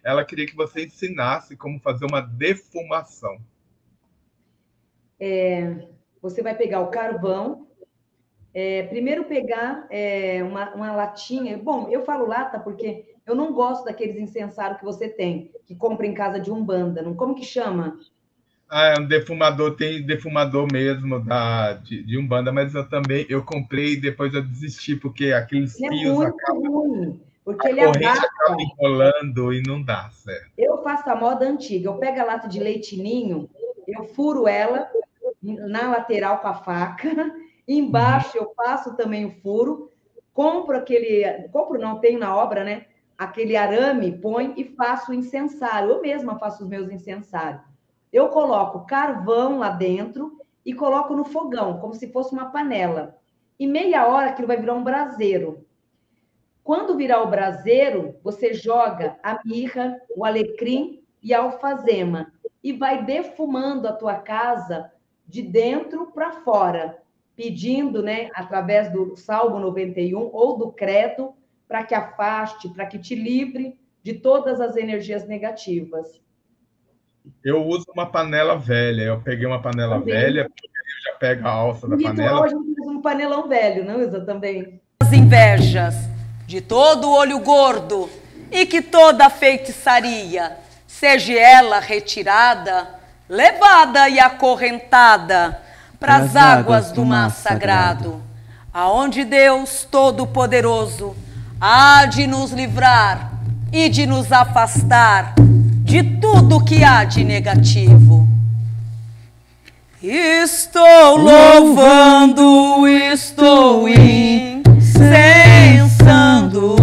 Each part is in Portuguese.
ela queria que você ensinasse como fazer uma defumação. Você vai pegar o carvão, primeiro pegar uma latinha. Bom, eu falo lata porque eu não gosto daqueles incensários que você tem, que compra em casa de Umbanda. Não, como que chama? Ah, é um defumador, tem defumador mesmo de Umbanda, mas eu comprei e depois eu desisti, porque aqueles Ele é fios muito ruim, porque a ele corrente abafa. acaba enrolando e não dá certo. Eu faço a moda antiga. Eu pego a lata de leite ninho, eu furo ela na lateral com a faca, embaixo eu faço também o furo, compro não, tenho na obra, né? Aquele arame, põe e faço o incensário. Eu mesma faço os meus incensários. Eu coloco carvão lá dentro e coloco no fogão, como se fosse uma panela. E meia hora aquilo vai virar um braseiro. Quando virar o braseiro, você joga a mirra, o alecrim e a alfazema e vai defumando a tua casa de dentro para fora, pedindo, né, através do Salmo 91 ou do credo, para que afaste, para que te livre de todas as energias negativas. Eu uso uma panela velha. Eu peguei uma panela Também. velha, porque eu já pego a alça No da ritual, panela. a gente usa um panelão velho, não usa também? As invejas de todo olho gordo e que toda feitiçaria seja ela retirada, levada e acorrentada para as águas do mar sagrado, aonde Deus Todo-Poderoso há de nos livrar e de nos afastar de tudo que há de negativo. Estou louvando, estou incensando.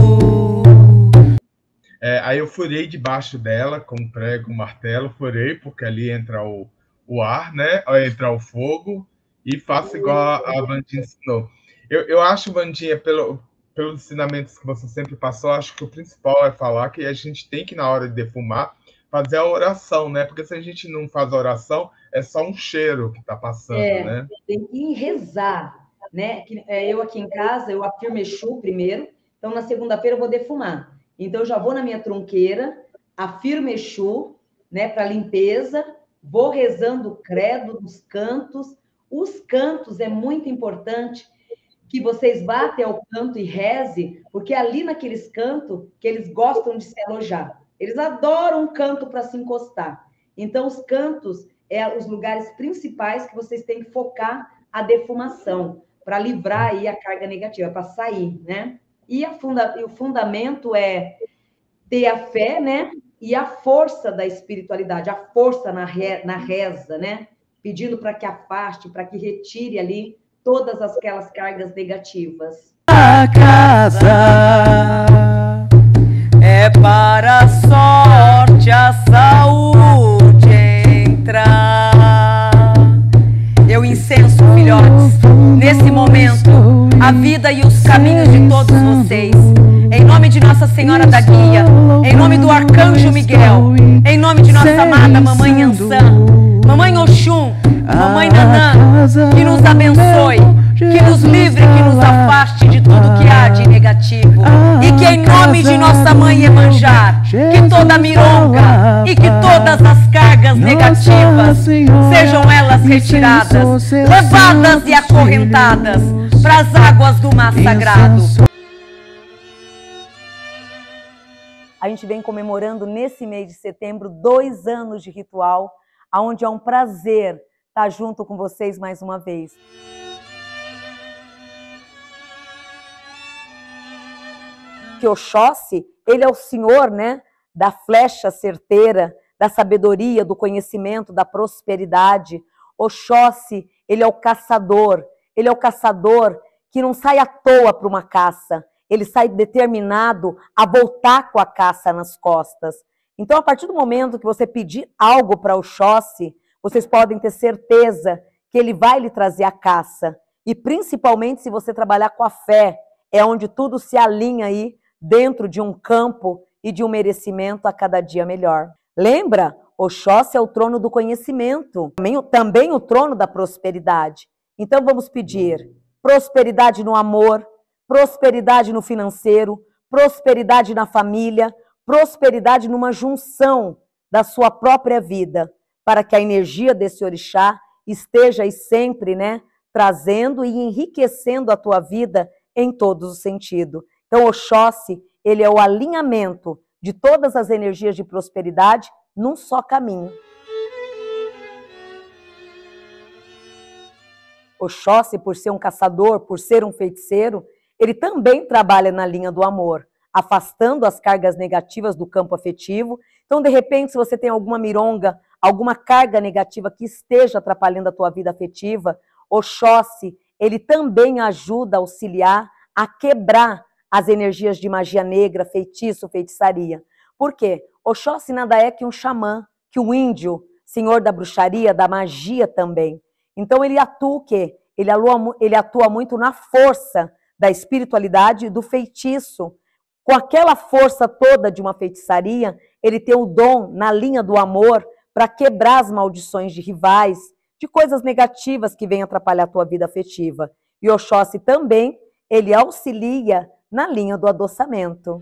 Aí eu furei debaixo dela com um prego, um martelo, furei, porque ali entra o ar, né? Entra o fogo, e faço igual a Vandinha ensinou. Eu acho, Vandinha, pelos ensinamentos que você sempre passou, acho que o principal é falar que a gente tem que, na hora de defumar, fazer a oração, né? Porque se a gente não faz a oração, é só um cheiro que está passando, né? Tem que rezar, né? Eu aqui em casa, eu afirmo Exu primeiro, então na segunda-feira eu vou defumar. Então eu já vou na minha trunqueira, afirmo Exu, né, para limpeza, vou rezando o credo dos cantos. Os cantos é muito importante que vocês batem ao canto e reze, porque é ali naqueles cantos que eles gostam de se alojar. Eles adoram um canto para se encostar. Então, os cantos os lugares principais que vocês têm que focar a defumação, para livrar aí a carga negativa, para sair, né? E o fundamento é ter a fé, né? E a força da espiritualidade, a força na reza, né? Pedindo para que afaste, para que retire ali todas aquelas cargas negativas. A casa é para a sorte, a saúde entrar. Eu incenso, filhotes, nesse momento, a vida e os caminhos de todos vocês. Em nome de Nossa Senhora da Guia, em nome do Arcanjo Miguel, em nome de nossa amada Mamãe Ançã, Mamãe Oxum, Mamãe Nanã, que nos abençoe, que nos livre, que nos afaste de tudo que há de negativo. E que em nome de nossa Mãe Iemanjá, que toda mironga e que todas as cargas negativas sejam elas retiradas, levadas e acorrentadas para as águas do mar sagrado. A gente vem comemorando nesse mês de setembro 2 anos de ritual, onde é um prazer estar junto com vocês mais uma vez. Que Oxóssi, ele é o senhor, né, da flecha certeira, da sabedoria, do conhecimento, da prosperidade. Oxóssi, ele é o caçador que não sai à toa para uma caça, ele sai determinado a voltar com a caça nas costas. Então, a partir do momento que você pedir algo para Oxóssi, vocês podem ter certeza que ele vai lhe trazer a caça. E principalmente se você trabalhar com a fé, é onde tudo se alinha aí dentro de um campo e de um merecimento a cada dia melhor. Lembra? Oxóssi é o trono do conhecimento, também o trono da prosperidade. Então vamos pedir prosperidade no amor, prosperidade no financeiro, prosperidade na família, prosperidade numa junção da sua própria vida, para que a energia desse orixá esteja aí sempre, né, trazendo e enriquecendo a tua vida em todos os sentidos. Então, Oxóssi, ele é o alinhamento de todas as energias de prosperidade num só caminho. Oxóssi, por ser um caçador, por ser um feiticeiro, ele também trabalha na linha do amor, afastando as cargas negativas do campo afetivo. Então, de repente, se você tem alguma mironga, alguma carga negativa que esteja atrapalhando a tua vida afetiva, Oxóssi, ele também ajuda a auxiliar a quebrar as energias de magia negra, feitiço, feitiçaria. Por quê? Oxóssi nada é que um xamã, que um índio, senhor da bruxaria, da magia também. Então ele atua o quê? Ele atua muito na força da espiritualidade e do feitiço. Com aquela força toda de uma feitiçaria, ele tem o dom na linha do amor para quebrar as maldições de rivais, de coisas negativas que vêm atrapalhar a tua vida afetiva. E Oxóssi também, ele auxilia na linha do adoçamento.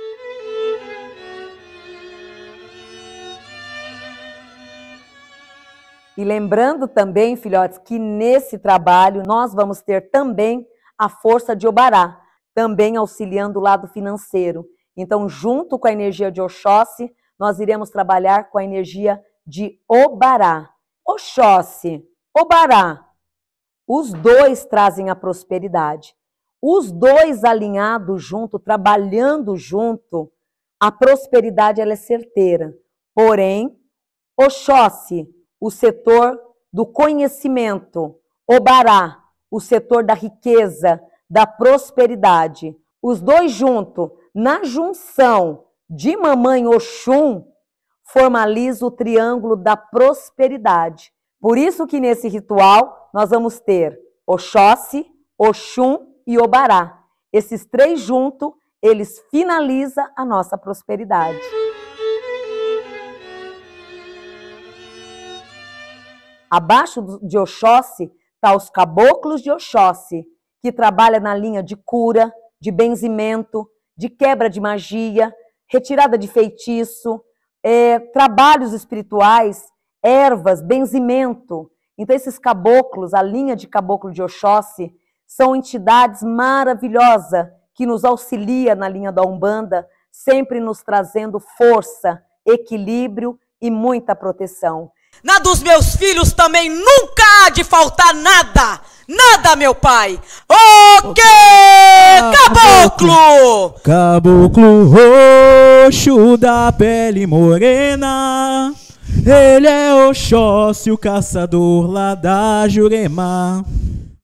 E lembrando também, filhotes, que nesse trabalho nós vamos ter também a força de Obará, também auxiliando o lado financeiro. Então, junto com a energia de Oxóssi, nós iremos trabalhar com a energia de Obará. Oxóssi, Obará, os dois trazem a prosperidade. Os dois alinhados junto, trabalhando junto, a prosperidade ela é certeira. Porém, Oxóssi, o setor do conhecimento, Obará, o setor da riqueza, da prosperidade. Os dois juntos, na junção de Mamãe Oxum, formaliza o triângulo da prosperidade. Por isso que nesse ritual nós vamos ter Oxóssi, Oxum e Obará. Esses três juntos, eles finalizam a nossa prosperidade. Abaixo de Oxóssi está os caboclos de Oxóssi, que trabalham na linha de cura, de benzimento, de quebra de magia, retirada de feitiço, trabalhos espirituais, ervas, benzimento. Então esses caboclos, a linha de caboclo de Oxóssi, são entidades maravilhosas que nos auxilia na linha da Umbanda, sempre nos trazendo força, equilíbrio e muita proteção. Na dos meus filhos também nunca há de faltar nada. Nada, meu pai. O quê? Caboclo! Caboclo roxo da pele morena. Ele é Oxóssi, o caçador lá da Jurema.